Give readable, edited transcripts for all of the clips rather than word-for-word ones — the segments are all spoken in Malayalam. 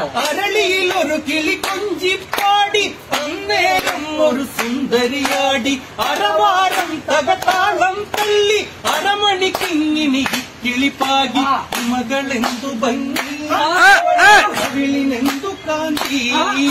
അരളിയിലൊരു കിളി കൊഞ്ചിപ്പാടി അന്നേരം ഒരു സുന്ദരിയാടി അരവാരം തകതാളം തള്ളി അരമണിക്കിങ്ങിനി കിളിപ്പാകി മകളെന്തു ഭംഗി കവിളിനെന്തു കാന്തി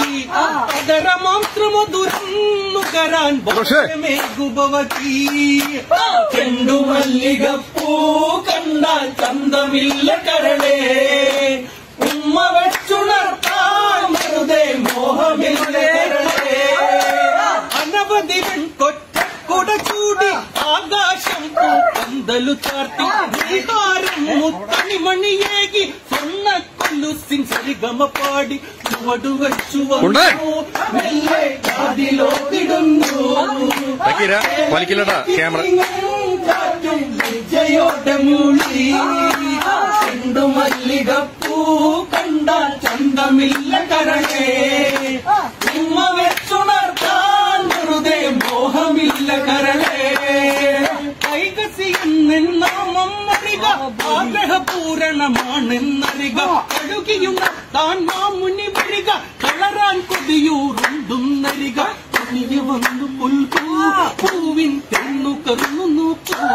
അതരമാത്രമധുരന്നുകരാൻ മേഘുഭവതി ചെണ്ടുമല്ലികപ്പൂ കണ്ടാൽ ചന്തമില്ല കരളേ ഉമ്മ വെച്ചുണർത്താൻ വെറുതെ മോഹമില്ല കരളേ അനവധി കൊറ്റക്കുട ചൂടി ആകാശം പന്തലു ചാർത്തി വികാരം മുത്തണിമണിയേകി സ്വർണ്ണക്കൊല്ലുസിൻ സരിഗമ പാടി ചുവടു വെച്ചു മെല്ലെ അതിലോട്ടിടുന്നു ലജ്ജയോടെ മൂളി ചെണ്ടുമല്ലികപ്പൂ കണ്ടാൽ ചന്തമില്ല കരളേ ഉമ്മ വെച്ചുണർത്താൻ വെറുതെ മോഹമില്ല കരളേ കൈകസിയെന്നാമം അറിക ആഗ്രഹപൂരണമാണെന്നറിക കഴുകിയുണർത്താൻ മാമുനി വരിക കളറാൻ കൊതിയൂറുണ്ടും നരിക കുഞ്ഞു വന്നു പുൽകൂ പൂവിൻ തെന്നു കറുന്നു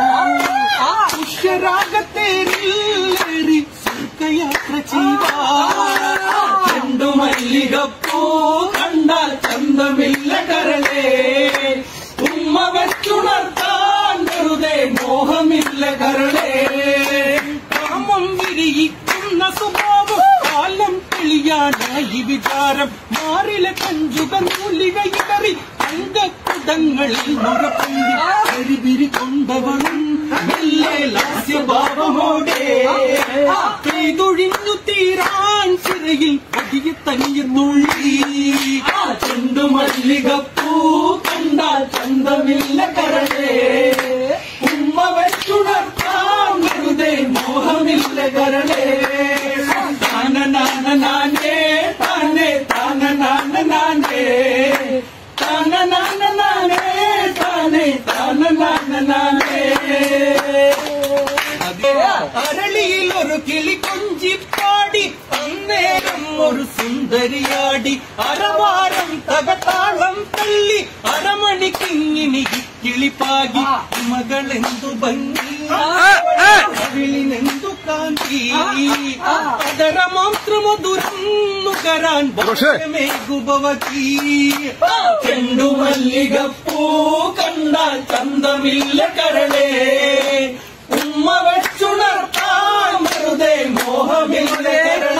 പുഷ്യരാഗത്തേറി സ്വർഗയാത്ര ചെയ്താ ചെണ്ടുമല്ലികപ്പൂ കണ്ടാൽ ചന്തമില്ല കരളേ ഉമ്മ വെച്ചുണർത്താൻ വെറുതെ മോഹമില്ല കരളേ കാമം വിരിയിക്കുന്ന സ്വഭാവം കാലം തെളിയാനായി വിചാരം മാറിലെ കഞ്ചുക നൂലികയിടറി അംഗക്കുടങ്ങളിൽ മുറപ്പൊന്തി കരിവിരി കൊണ്ടവളും മെല്ലെ ലാസ്യഭാവമോടെ പെയ്തൊഴിഞ്ഞു തീരാൻ ചിറയിൽ പതിയെ തനിയെ തുള്ളി ചെണ്ടുമല്ലികപ്പൂ കണ്ടാൽ ചന്തമില്ല കരളേ ഉമ്മ വെച്ചുണർത്താൻ വെറുതെ മോഹമില്ല കരളേ താനനാനേ താനേ താനനാനേ താനനാനേ താനേ താനനാനേ അരളിയിലൊരു കിളി കൊഞ്ചിപ്പാടി അന്നേരം ഒരു സുന്ദരിയാടി അരവാരം തകതാളം തള്ളി അരമണിക്കിങ്ങിനി കിളിപ്പാകി മകളെന്തു ഭംഗി കവിളിനെന്തു കാന്തി അതരമാത്രമധുരന്നുകരാൻ മേഘുഭവതി ചെണ്ടുമല്ലികപ്പൂ കണ്ടാൽ ചന്തമില്ല കരളേ ഉമ്മ വെച്ചുണർത്താൻ വെറുതെ മോഹമില്ല